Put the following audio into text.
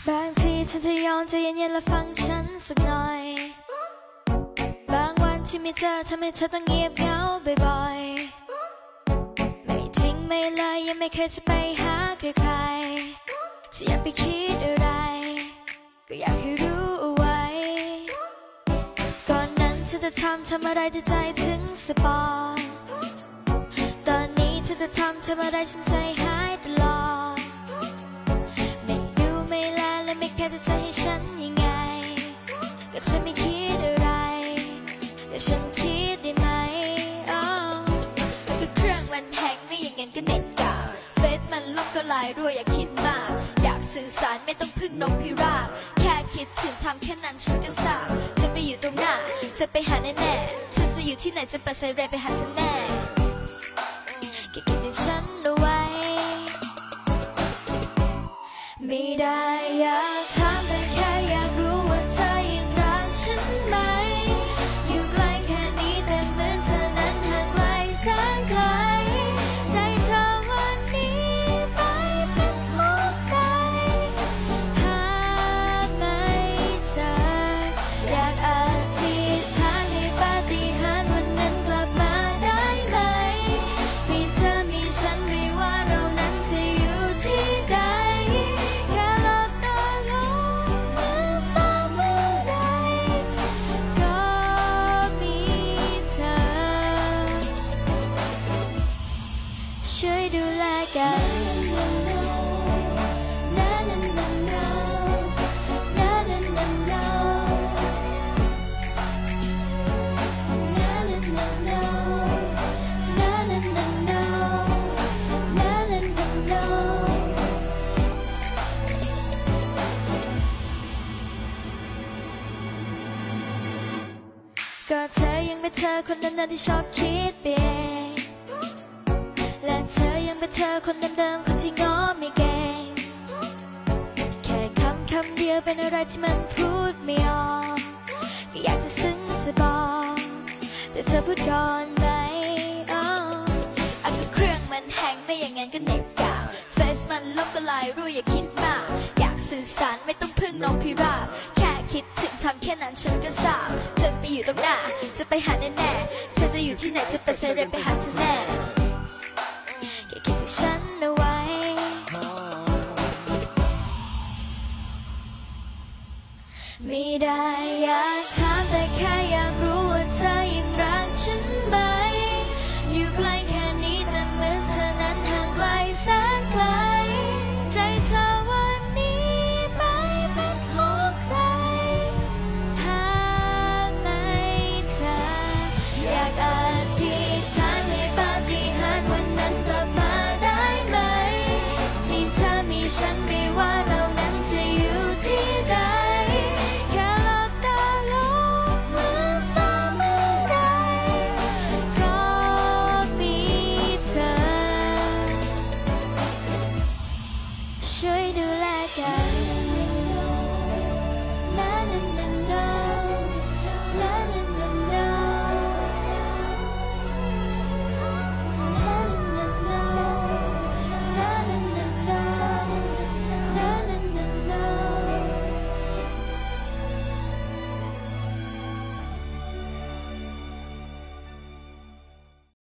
บางทีเธอจะยอมใจเย็นๆและฟังฉันสักหน่อยบางวันที่ไม่เจอทำให้เธอต้องเงียบเหงาบ่อยๆไม่จริงไม่เลยยังไม่เคยจะไปหาใครๆจะอย่าไปคิดอะไรก็อยากให้รู้เอาไว้ก่อนนั้นเธอจะทำอะไรที่ใจถึงสปอยตอนนี้เธอจะทำอะไรฉันใจหายตลอดไม่ดูไม่แลและไม่แค่จะให้ฉันยังไงก็เธอไม่คิดอะไรแต่ฉันคิดได้ไหมก็เครื่องมันแฮงไม่อย่างงั้นก็เน็ตกาเฟซมันล่มก็ลายรั่วอย่าคิดมากอยากสื่อสารไม่ต้องพึ่งนกพิราบแค่คิดถึงทำแค่นั้นฉันก็ทราบจะไปอยู่ตรงหน้าจะไปหาแน่ๆฉันจะอยู่ที่ไหนจะเปิดไซเรนไปหาเธอแน่เก็บถึงฉันเอาไว้ไม่ได้อยากถามแต่แค่อยากรู้ว่าเธอยังรักฉันไหมอยู่ไกลแค่นี้แต่เหมือนเธอนั้นห่างไกลแสนไกลใจเธอวันนี้ไปเป็นของใครหาไม่เจออยากอธิษฐานให้ปาฏิหาริย์วันนั้นกลับมาได้ไหมมีเธอมีฉันไม่ว่าเรานั้นจะอยู่ที่ใดแค่หลับตาลงลืมตาเมื่อไรก็มีเธอช่วยดูแลกันก็เธอยังเป็นเธอคนนั้นที่ชอบคิดไปเองและเธอยังเป็นเธอคนเดิมๆคนที่ง้อไม่เก่งแค่คำเดียวเป็นอะไรที่มันพูดไม่ออกก็อยากจะซึ้งจะบอกแต่เธอพูดก่อนไหมก็เครื่องมันแฮงไม่อย่างงั้นก็เน็ตกาเฟซมันล่มก็ลายรั่วอย่าคิดมากอยากสื่อสารไม่ต้องพึ่งนกพิราบแค่คิดถึงทำแค่นั้นฉันก็ทราบเธอจะไปอยู่ตรงหน้าจะไปหาแน่ๆเธอจะอยู่ที่ไหนจะเปิดไซเรนไปหาเธอแน่แค่คิดถึงฉันเอาไว้ไม่ได้อยากถามแต่แค่อยาก